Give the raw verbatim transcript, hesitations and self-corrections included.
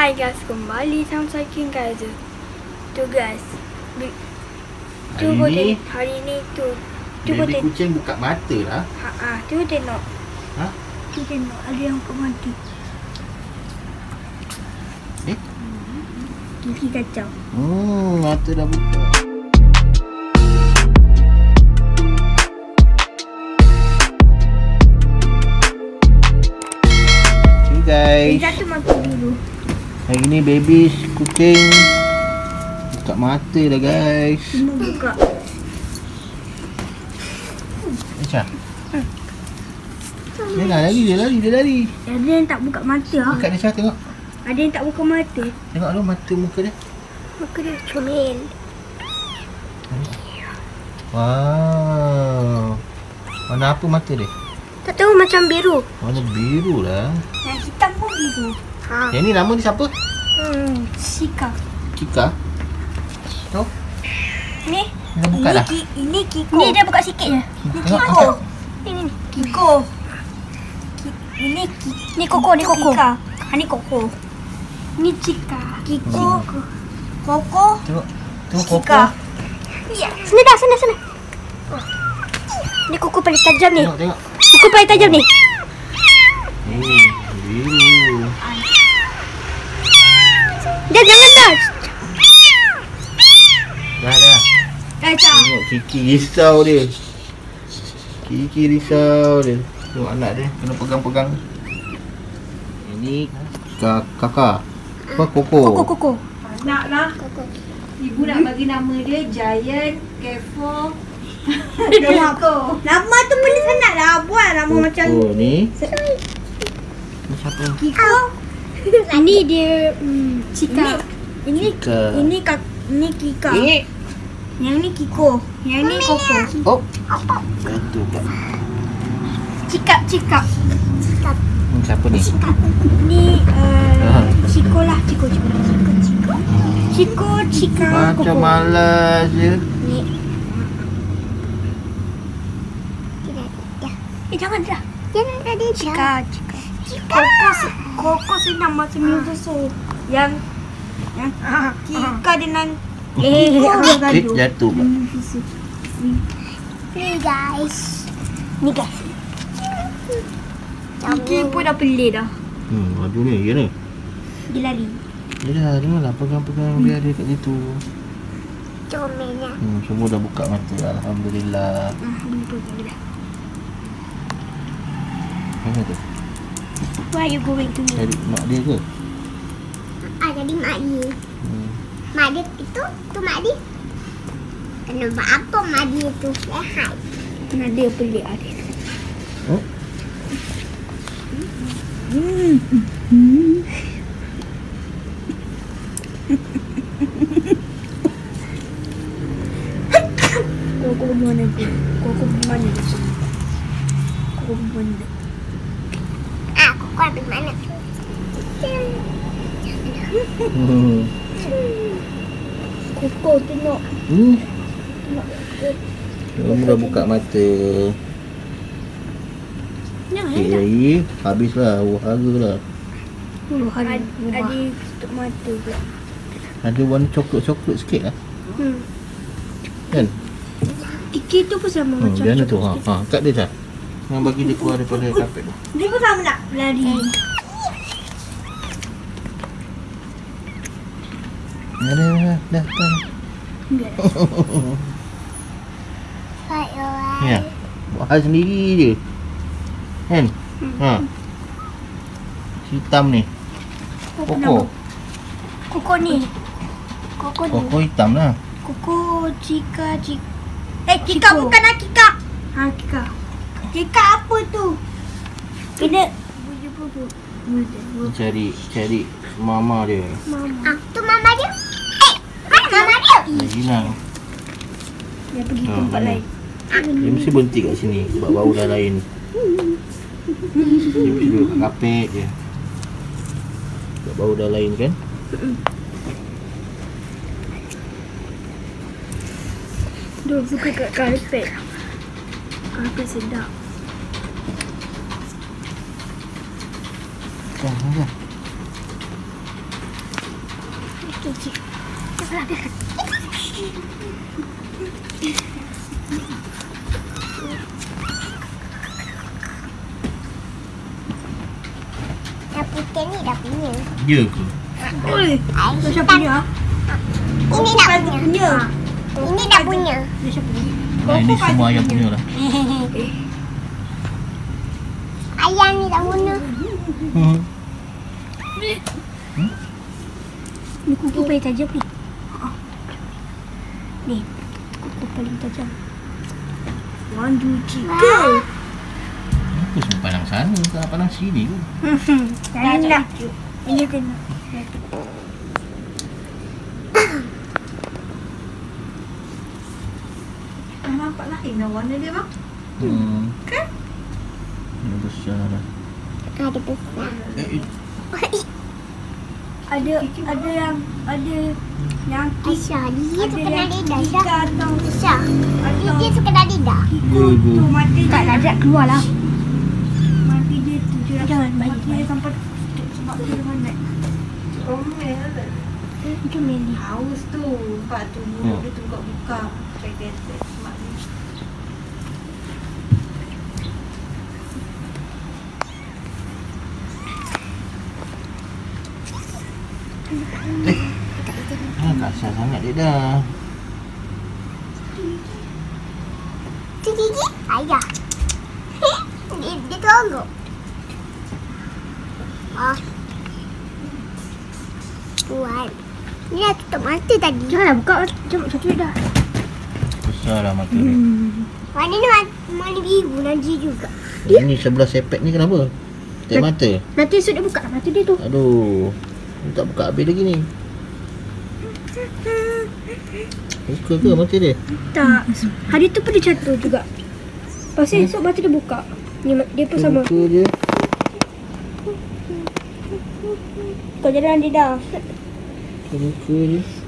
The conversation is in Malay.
Hai guys, kembali sama saya King guys. Tu guys. Cuba Hari ni hari ni tu. Cuba baby tengok. kucing buka mata lah. Ha ah, cuba tengok. Ha? Cuba tengok ada yang buka mata. Eh? Gigi kacau. Hmm, mata dah buka. Okay guys. Satu mata biru. Hari ni baby kucing buka mata dah guys. Semua buka. Macam? Dia dah lari, dia lari, dia lari. Ada yang tak buka mata ah. Buka dia Syah, tengok. Ada yang tak buka mata. Tengok dulu mata muka dia. Muka dia comel. Wow. Warna apa mata dia? Tak tahu macam biru. Warna biru lah. Yang hitam pun biru. Ha. Yang ni nama dia siapa? Hmm, Sika. Kika. Tu. Ni. Dah buka ini dah. Ki, ini Kiko. Ni dia buka sikit je. Ni Tengok, Kiko. angkat. Ini ni Kiko. Ki, ini Ki, ni Koko, ni Koko. Kika. Ha, ni Koko. Ni Cika. Kiko. Koko. Tengok. Tengok Koko. Kika. Ya, sana dah, sana sana. Oh. Ni Koko paling tajam ni. Tengok, tengok. Koko paling tajam ni. Eh, biru. Dah jangan dah. Dah, dah. Kacau. Tengok Kiki risau dia. Kiki risau dia. Tengok anak dia kena pegang-pegang. Ini kak kakak. Apa Koko? Koko Koko. Nak lah. Ibu nak bagi nama dia Giant Kefo Koko. Nama tu boleh senang lah. Buat nama Koko macam ni. Ni siapa? Kiko. Ini dia hmm, Cika. Ini Cika. ini kak ini Kika. Eh. Yang ni Kiko. Yang ni Koko. Oh. Jatuh pula. Cika Cika. Hmm, siapa ni? Ni uh, Ah. Ciko lah. Ciko Ciko. Ciko Ciko. Ciko Cika Macam Koko. malas je. Ni. Eh jangan dah. Jangan tadi Cika Cika. Koko se- Koko senang macam minum susu. Yang yang Kika dengan eh Eh, gaduh. jatuh pula. Minum susu. Ni guys. Ni guys. Kiki pun dah pelik dah. Hmm, aduh ni, ya ni. Dia lari. Dia dah, tengoklah pegang-pegang biar dia kat situ. Comelnya. Hmm, semua dah buka mata. Alhamdulillah. Ah, belum pergi dah. Mana tu? Where are you going to meet? Cari mak dia ke? Ah, jadi mak dia. Hmm. Mak dia itu, tu mak dia. Kena buat apa mak dia tu? Lehat. Mana dia pelik ada. Oh? Hmm. Hmm. Koko pergi mana tu? Koko pergi mana tu? Koko pergi mana? Ah, aku kuat pergi mana? Hmm. Koko tengok. Hmm. Tengok. Kamu dah buka mata. Jangan Okey, dah. lagi habislah wahara lah. Puluhan rumah. Ada tutup mata pula. Ada warna coklat-coklat sikit lah. Hmm. Kan? Kiki tu pun sama Hmm, macam dia mana tu? Ha, coklat. ha, kat dia Syah. Yang bagi dia keluar daripada kapet tu. Dia pun sama nak lari. Dah, dah, dah, dah, dah. Enggak. Hai, orang. Ya. Buat hal sendiri je. Kan? Ha. Hitam ni. Koko. Koko ni. Koko ni. Koko hitam lah. Koko Cika Cika. Eh Kika Ciko. Bukan lah Kika. Ha Kika. Kika apa tu? Kena buju-buju. Cari, cari mama dia. Mama. Ah, tu mama dia. Eh, mana mama dia? Dia hilang. Dia pergi Ha, tempat mana? lain. Dia mesti berhenti kat sini sebab bau dah lain. Dia mesti duduk kat kapet je. Sebab bau dah lain kan? Dia suka kat karpet. Karpet sedap. Dah, dah. Cici. Coba biarkan. Dah putih ni dah punya. Ya ke? Oi, Ai, dah siapa punya? Ini dah Kan punya. punya. Ini dah punya. Dah siapa punya? Nah, ini semua ayam punya lah. Ayam ni dah punya. Hmm. Ni kuku paling tajam ni. Ni, kuku paling tajam. One, two, three, go! Aku semua pandang sana, tak nak pandang sini ke? Jangan nak. Ini kena. Ah, nampak lain dah warna dia bang. Hmm. Kan? Ini besar dah. Ada besar. Eh, eh. Ada ada yang ada yang Aisyah, dia tu kena lidah. tiga atau Aisyah, dia, dia suka dah lidah. Ya ke? tu mati Tak najak keluar lah. mati dia tu je Jangan mati bagi dia sampai sebab dia mana Comel. macam Meli Haus tu. Nampak tu Hmm. mulut dia tu buka-buka. Cakap semak ni. Ah, kasar sangat dia dah. Tu gigi ayah. dia dia tolong. Ah. Buat. Ni dah tutup mata tadi. janganlah buka macam satu dah Besar lah mata dia. Mana ni mata, mana biru nanti juga. Ini sebelah sepet ni kenapa? Tak mata? nanti esok dia buka lah mata dia tu Aduh. Dia tak buka habis lagi ni. Buka ke mata dia? tak hari tu pun dia catur juga lepas tu esok mata dia buka dia, dia pun sama Buka je. kau jalan dia dah Buka je.